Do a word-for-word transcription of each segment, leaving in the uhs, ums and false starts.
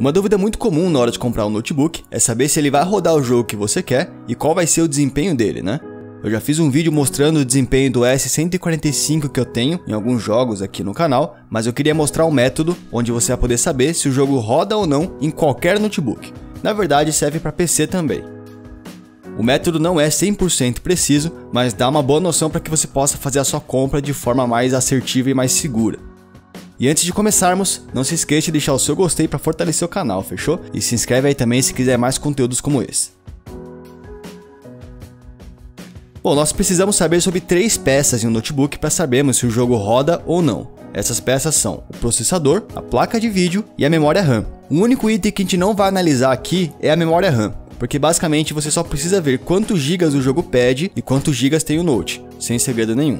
Uma dúvida muito comum na hora de comprar um notebook é saber se ele vai rodar o jogo que você quer e qual vai ser o desempenho dele, né? Eu já fiz um vídeo mostrando o desempenho do S cento e quarenta e cinco que eu tenho em alguns jogos aqui no canal, mas eu queria mostrar um método onde você vai poder saber se o jogo roda ou não em qualquer notebook. Na verdade, serve para P C também. O método não é cem por cento preciso, mas dá uma boa noção para que você possa fazer a sua compra de forma mais assertiva e mais segura. E antes de começarmos, não se esqueça de deixar o seu gostei para fortalecer o canal, fechou? E se inscreve aí também se quiser mais conteúdos como esse. Bom, nós precisamos saber sobre três peças em um notebook para sabermos se o jogo roda ou não. Essas peças são o processador, a placa de vídeo e a memória RAM. O único item que a gente não vai analisar aqui é a memória RAM, porque basicamente você só precisa ver quantos gigas o jogo pede e quantos gigas tem o Note, sem segredo nenhum.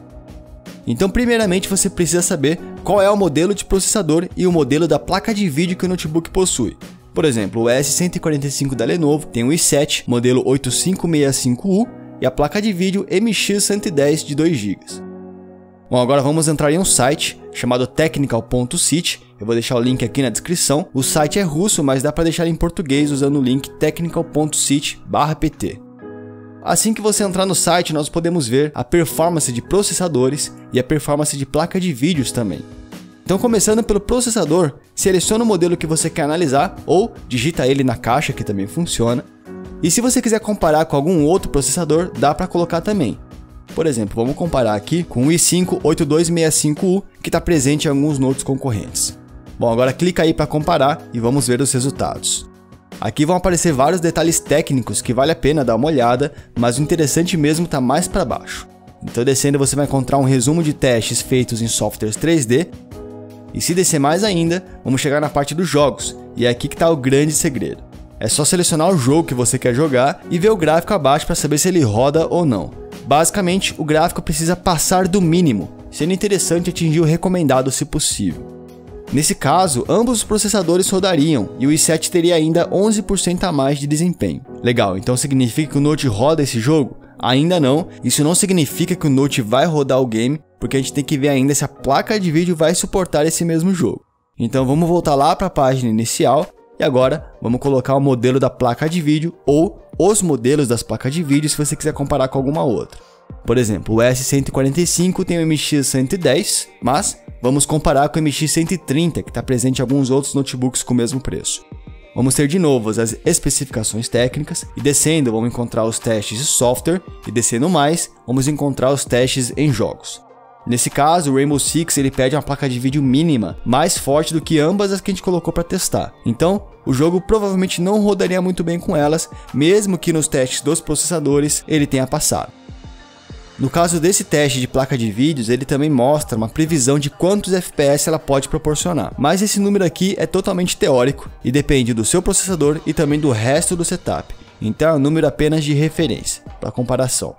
Então primeiramente você precisa saber qual é o modelo de processador e o modelo da placa de vídeo que o notebook possui. Por exemplo, o S cento e quarenta e cinco da Lenovo tem o i sete, modelo oito cinco seis cinco U, e a placa de vídeo M X cento e dez de dois gigas. Bom, agora vamos entrar em um site chamado technical ponto sit. Eu vou deixar o link aqui na descrição. O site é russo, mas dá para deixar em português usando o link technical ponto sit barra P T. Assim que você entrar no site, nós podemos ver a performance de processadores e a performance de placa de vídeos também. Então, começando pelo processador, seleciona o modelo que você quer analisar ou digita ele na caixa, que também funciona. E se você quiser comparar com algum outro processador, dá para colocar também. Por exemplo, vamos comparar aqui com o i cinco oito dois seis cinco U, que está presente em alguns notes concorrentes. Bom, agora clica aí para comparar e vamos ver os resultados. Aqui vão aparecer vários detalhes técnicos que vale a pena dar uma olhada, mas o interessante mesmo está mais para baixo. Então descendo você vai encontrar um resumo de testes feitos em softwares três D. E se descer mais ainda, vamos chegar na parte dos jogos, e é aqui que está o grande segredo. É só selecionar o jogo que você quer jogar e ver o gráfico abaixo para saber se ele roda ou não. Basicamente, o gráfico precisa passar do mínimo, sendo interessante atingir o recomendado se possível. Nesse caso, ambos os processadores rodariam e o i sete teria ainda onze por cento a mais de desempenho. Legal, então significa que o Note roda esse jogo? Ainda não, isso não significa que o Note vai rodar o game, porque a gente tem que ver ainda se a placa de vídeo vai suportar esse mesmo jogo. Então vamos voltar lá para a página inicial. E agora, vamos colocar o modelo da placa de vídeo ou os modelos das placas de vídeo se você quiser comparar com alguma outra. Por exemplo, o S cento e quarenta e cinco tem o M X cento e dez, mas vamos comparar com o M X cento e trinta, que está presente em alguns outros notebooks com o mesmo preço. Vamos ter de novo as especificações técnicas e descendo vamos encontrar os testes de software e descendo mais vamos encontrar os testes em jogos. Nesse caso, o Rainbow Six ele pede uma placa de vídeo mínima, mais forte do que ambas as que a gente colocou para testar. Então, o jogo provavelmente não rodaria muito bem com elas, mesmo que nos testes dos processadores ele tenha passado. No caso desse teste de placa de vídeos, ele também mostra uma previsão de quantos F P S ela pode proporcionar. Mas esse número aqui é totalmente teórico e depende do seu processador e também do resto do setup. Então é um número apenas de referência, para comparação.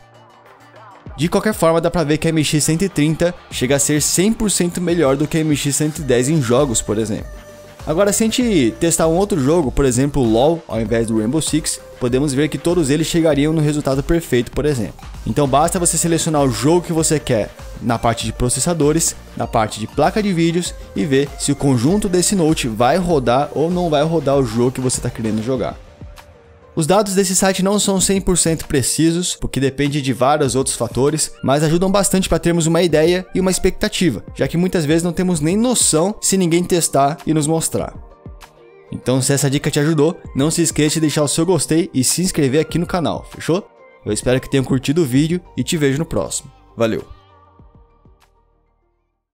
De qualquer forma, dá pra ver que a M X cento e trinta chega a ser cem por cento melhor do que a M X cento e dez em jogos, por exemplo. Agora, se a gente testar um outro jogo, por exemplo o LoL, ao invés do Rainbow Six, podemos ver que todos eles chegariam no resultado perfeito, por exemplo. Então basta você selecionar o jogo que você quer na parte de processadores, na parte de placa de vídeos e ver se o conjunto desse Note vai rodar ou não vai rodar o jogo que você está querendo jogar. Os dados desse site não são cem por cento precisos, porque depende de vários outros fatores, mas ajudam bastante para termos uma ideia e uma expectativa, já que muitas vezes não temos nem noção se ninguém testar e nos mostrar. Então, se essa dica te ajudou, não se esqueça de deixar o seu gostei e se inscrever aqui no canal, fechou? Eu espero que tenham curtido o vídeo e te vejo no próximo. Valeu!